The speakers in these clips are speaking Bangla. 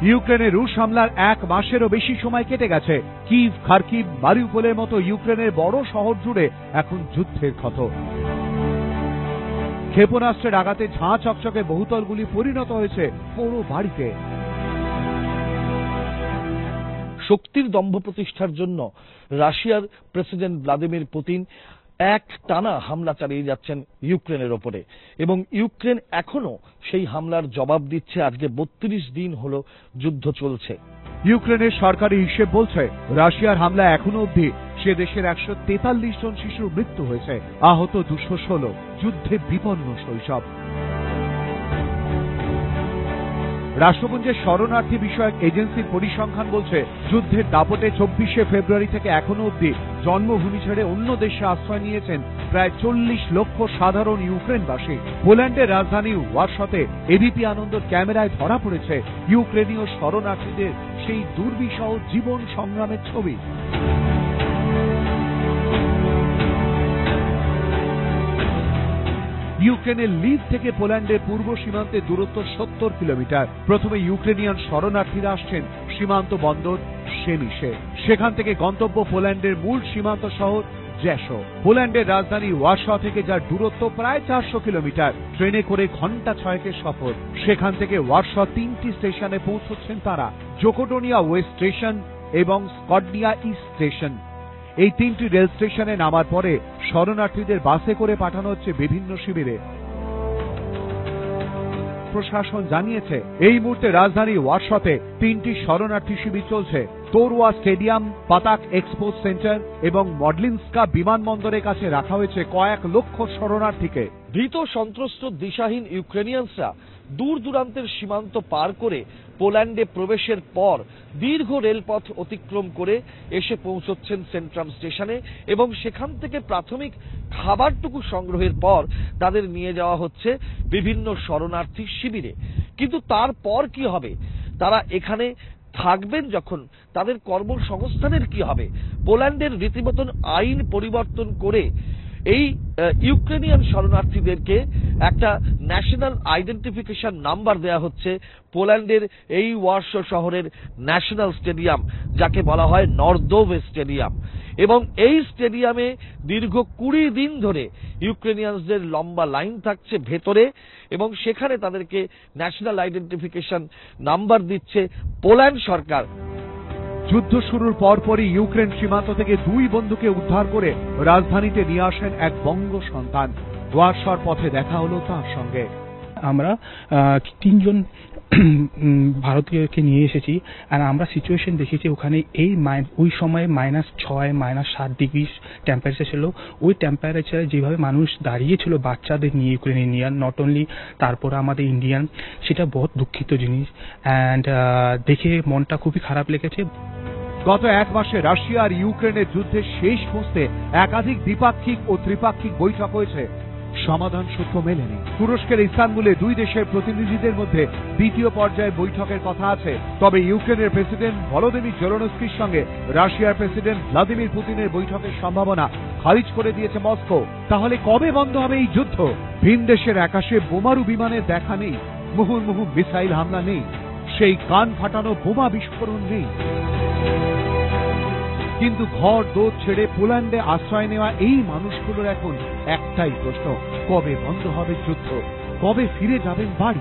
ইউক্রেনে রুশ হামলার 1 মাসেরও বেশি সময় কেটে গেছে। কিভ, খার্কিভ, মারিউপোলের মতো ইউক্রেনের বড় শহর জুড়ে এখন যুদ্ধের ক্ষত। ক্ষেপণাস্ত্রের আঘাতে ঝাঁ চকচকে বহুতলগুলি পরিণত হয়েছে পুরো বাড়িতে। শক্তির দম্ভ প্রতিষ্ঠার জন্য রাশিয়ার প্রেসিডেন্ট ভ্লাদিমির পুতিন একটানা হামলা চালিয়ে যাচ্ছেন ইউক্রেনের ওপরে, এবং ইউক্রেন এখনো সেই হামলার জবাব দিচ্ছে। আজকে 32 দিন হলো যুদ্ধ চলছে। ইউক্রেনের সরকারি হিসেব বলছে, রাশিয়ার হামলা এখনো অবধি সে দেশের 143 জন শিশুর মৃত্যু হয়েছে, আহত 216, যুদ্ধে বিপন্ন শৈশব। রাষ্ট্রপুঞ্জের শরণার্থী বিষয়ক এজেন্সির পরিসংখ্যান বলছে, যুদ্ধের দাপটে 24শে ফেব্রুয়ারি থেকে এখনো অবধি জন্মভূমি ছেড়ে অন্য দেশে আশ্রয় নিয়েছেন প্রায় 40 লক্ষ সাধারণ ইউক্রেনবাসী। পোল্যান্ডের রাজধানী ওয়ারশতে এবিপি আনন্দর ক্যামেরায় ধরা পড়েছে ইউক্রেনীয় শরণার্থীদের সেই দুর্বিষহ জীবন সংগ্রামের ছবি। ইউক্রেনের লিভ থেকে পোল্যান্ডের পূর্ব সীমান্তে দূরত্ব 70 কিলোমিটার। প্রথমে ইউক্রেনিয়ান শরণার্থীরা আসছেন সীমান্ত বন্দর সেমিশে, সেখান থেকে গন্তব্য পোল্যান্ডের মূল সীমান্ত শহর জেশো। পোল্যান্ডের রাজধানী ওয়ারশা থেকে যার দূরত্ব প্রায় 400 কিলোমিটার, ট্রেনে করে ঘন্টা 6 সফর। সেখান থেকে ওয়ারশা 3টি স্টেশনে পৌঁছচ্ছেন তারা, জোকোটোনিয়া ওয়েস্ট স্টেশন এবং স্কডনিয়া ইস্ট স্টেশন। এই 3টি রেল স্টেশনে নামার পরে শরণার্থীদের বাসে করে পাঠানো হচ্ছে বিভিন্ন শিবিরে। প্রশাসন জানিয়েছে, এই মুহূর্তে রাজধানী ওয়ারশাতে 3টি শরণার্থী শিবির চলছে। Torwar stadium, Ptak expo centre এবং মডলিনস্কা বিমানবন্দরের কাছে রাখা হয়েছে কয়েক লক্ষ শরণার্থীকে। ভীত, সন্ত্রস্ত, দিশাহীন ইউক্রেনিয়ানসরা দূর দূরান্তের সীমান্ত পার করে পোল্যান্ডে প্রবেশের পর দীর্ঘ রেলপথ অতিক্রম করে এসে পৌঁছচ্ছেন সেন্ট্রাম স্টেশনে, এবং সেখান থেকে প্রাথমিক খাবারটুকু সংগ্রহের পর তাদের নিয়ে যাওয়া হচ্ছে বিভিন্ন শরণার্থী শিবিরে। কিন্তু তারপর কি হবে? তারা এখানে থাকবেন যখন, তাদের কর্মসংস্থানের কি হবে? পোল্যান্ডের রীতিমতন আইন পরিবর্তন করে এই ইউক্রেনিয়ান শরণার্থীদেরকে একটা ন্যাশনাল আইডেন্টিফিকেশন নাম্বার দেয়া হচ্ছে পোল্যান্ডের এই ওয়ারশো শহরের ন্যাশনাল স্টেডিয়াম, যাকে বলা হয় নর্দোভে স্টেডিয়াম। এবং এই স্টেডিয়ামে দীর্ঘ 20 দিন ধরে ইউক্রেনিয়ানসদের লম্বা লাইন থাকছে ভেতরে, এবং সেখানে তাদেরকে ন্যাশনাল আইডেন্টিফিকেশন নাম্বার দিচ্ছে পোল্যান্ড সরকার। যুদ্ধ শুরুর পরপরই ইউক্রেন সীমান্ত থেকে 2 বন্ধুকে উদ্ধার করে রাজধানীতে নিয়ে আসেন এক বঙ্গ সন্তান। ওয়ারশার পথে দেখা হলো তার সঙ্গে। আমরা 3 জন ভারতীয়কে নিয়ে এসেছি, আর আমরা সিচুয়েশন দেখেছি ওখানে ওই সময় -6, -7 ডিগ্রি টেম্পারেচার ছিল। ওই টেম্পারেচারে যেভাবে মানুষ দাঁড়িয়েছিল বাচ্চাদের নিয়ে, ইউক্রেনিয়ান নট অনলি, তারপরে আমাদের ইন্ডিয়ান, সেটা বহুত দুঃখিত জিনিস। অ্যান্ড দেখে মনটা খুবই খারাপ লেগেছে। গত 1 মাসে রাশিয়া আর ইউক্রেনের যুদ্ধের শেষ খুঁজতে একাধিক দ্বিপাক্ষিক ও ত্রিপাক্ষিক বৈঠক হয়েছে, সমাধান সূত্র মেলেনি। তুরস্কের ইস্তানবুলে 2 দেশের প্রতিনিধিদের মধ্যে 2য় পর্যায়ে বৈঠকের কথা আছে। তবে ইউক্রেনের প্রেসিডেন্ট ভলোদিমির জেলেনস্কির সঙ্গে রাশিয়ার প্রেসিডেন্ট ভ্লাদিমির পুতিনের বৈঠকের সম্ভাবনা খারিজ করে দিয়েছে মস্কো। তাহলে কবে বন্ধ হবে এই যুদ্ধ? ভিন দেশের আকাশে বোমারু বিমানের দেখা নেই, মুহুর্মুহু মিসাইল হামলা নেই, সেই কান ফাটানো বোমা বিস্ফোরণ নেই। কিন্তু ঘর দোর ছেড়ে পোল্যান্ডে আশ্রয় নেওয়া এই মানুষগুলোর এখন একটাই প্রশ্ন, কবে বন্ধ হবে যুদ্ধ? কবে ফিরে যাবেন বাড়ি?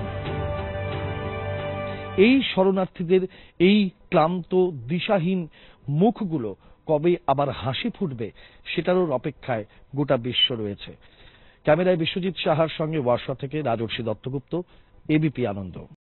এই শরণার্থীদের এই ক্লান্ত, দিশাহীন মুখগুলো কবে আবার হাসি ফুটবে, সেটারও অপেক্ষায় গোটা বিশ্ব রয়েছে। ক্যামেরায় বিশ্বজিৎ সাহার সঙ্গে ওয়ারশা থেকে রাজর্ষি দত্তগুপ্ত, এবিপি আনন্দ।